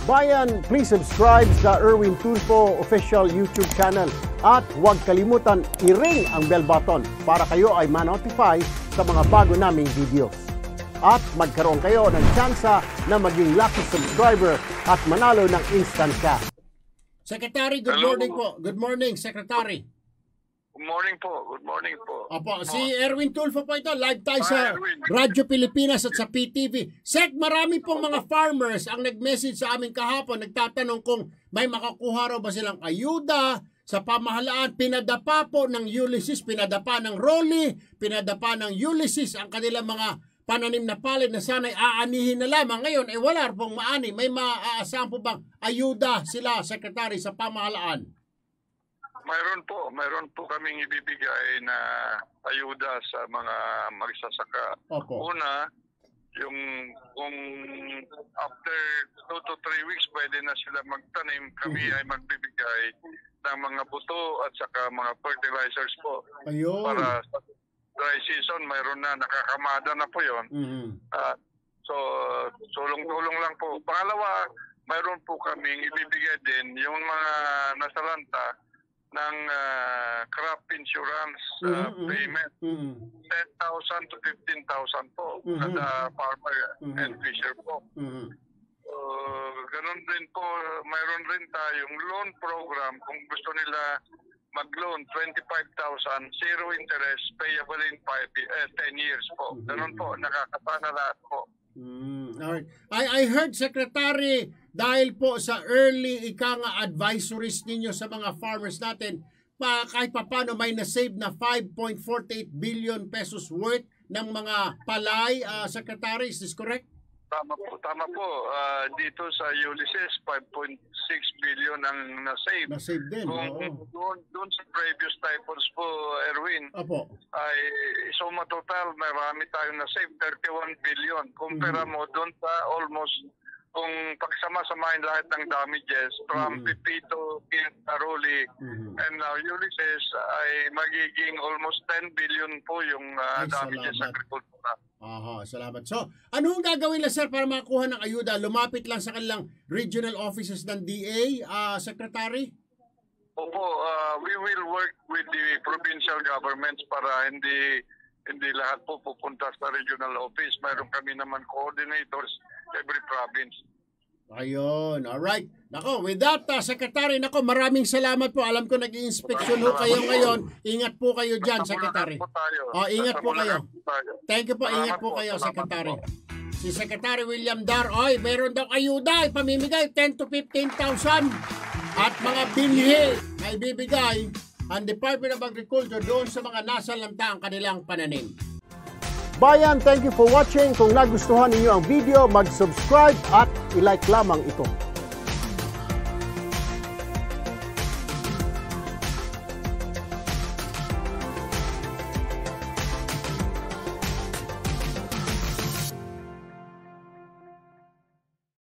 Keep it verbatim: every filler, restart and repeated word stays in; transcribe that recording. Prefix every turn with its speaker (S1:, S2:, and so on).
S1: Bayan, please subscribe sa Erwin Tulfo official YouTube channel at huwag kalimutan i-ring ang bell button para kayo ay ma-notify sa mga bago naming videos. At magkaroon kayo ng tsansa na maging lucky subscriber at manalo ng instant cash.
S2: Secretary, good
S3: Hello.
S2: morning po. Good morning, Secretary.
S3: Good morning po. Good morning po.
S2: Opo, si Erwin Tulfo po ito. Live tayo
S3: Hi,
S2: sa
S3: Erwin.
S2: Radyo Pilipinas at sa P T V. Sec, marami pong mga farmers ang nag-message sa amin kahapon. Nagtatanong kung may makakuha raw ba silang ayuda sa pamahalaan. Pinadapa po ng Ulysses, pinadapa ng Rolly, pinadapa ng Ulysses ang kanilang mga pananim na palay na sana'y aanihin na lamang. Ngayon, eh wala pong maani. May maaasahan po bang ayuda sila, Secretary, sa pamahalaan?
S3: Mayroon po. Mayroon po kaming ibibigay na ayuda sa mga magsasaka.
S2: Opo.
S3: Una, yung kung after two to three weeks pwede na sila magtanim, kami
S2: Mhm.
S3: ay magbibigay ng mga buto at saka mga fertilizers po.
S2: Ayun.
S3: Para sa dry season, mayroon na, nakakamada na po yun.
S2: Mhm.
S3: Ah, so, tulong-tulong lang po. Pangalawa, mayroon po kaming ibibigay din yung mga nasalanta ng ah, crop insurance ah,
S2: Mhm, mhm.
S3: payment.
S2: Mhm.
S3: ten thousand to fifteen thousand po
S2: Mhm.
S3: kada farmer
S2: Mhm.
S3: and fisher po.
S2: Mhm.
S3: So, ganun din po, mayroon rin tayong loan program kung gusto nila mag-loan twenty-five thousand, zero interest, payable in five, eh, ten years po. Ganun po, nakakatana lahat po.
S2: Mm, alright. I, I heard, Secretary, dahil po sa early ika nga advisories ninyo sa mga farmers natin, pa, kahit pa paano may na-save na five point four eight billion pesos worth ng mga palay, uh, Secretary, is this correct?
S3: Tama po, tama po. Ah, dito sa Ulysses, five point six billion ang na-save.
S2: Na-save din,
S3: Kung
S2: oo.
S3: doon, doon sa previous typhoons po, Erwin,
S2: Opo.
S3: ay suma total, marami tayong na-save, thirty-one billion. Kumpara mo doon sa almost, kung pagsama-samahin lahat ng damages, from
S2: Mhm.
S3: Pipito, Rolly,
S2: Mhm.
S3: and now Ulysses, ay magiging almost ten billion po yung ah,
S2: Ay,
S3: damages sa
S2: salamat.
S3: agricultura.
S2: Aha, salamat. So, ano ang gagawin lang, sir, para makakuha ng ayuda? Lumapit lang sa kanilang regional offices ng D A, uh, Secretary?
S3: Opo, uh, we will work with the provincial governments para hindi hindi lahat po pupunta sa regional office. Mayroon kami naman coordinators every province.
S2: Ayun, alright. Nako, with that, uh, Secretary, nako, maraming salamat po. Alam ko nag-i-inspection ho kayo ngayon. Ingat po kayo dyan,
S3: Nasa
S2: Secretary.
S3: Bulacan po tayo.
S2: Oh, ingat
S3: Nasa
S2: po kayo.
S3: Bulacan po tayo.
S2: Thank you po,
S3: Salamat
S2: ingat po
S3: po,
S2: kayo,
S3: salamat
S2: Secretary.
S3: po.
S2: Si Secretary William Dar, oy, meron daw ayuda, ipamimigay ten to fifteen thousand at mga binhi na ibibigay ang Department of Agriculture doon sa mga nasalanta ang kanilang pananim.
S1: Bayan, thank you for watching. Kung nagustuhan ninyo ang video, mag-subscribe at i-like lamang ito.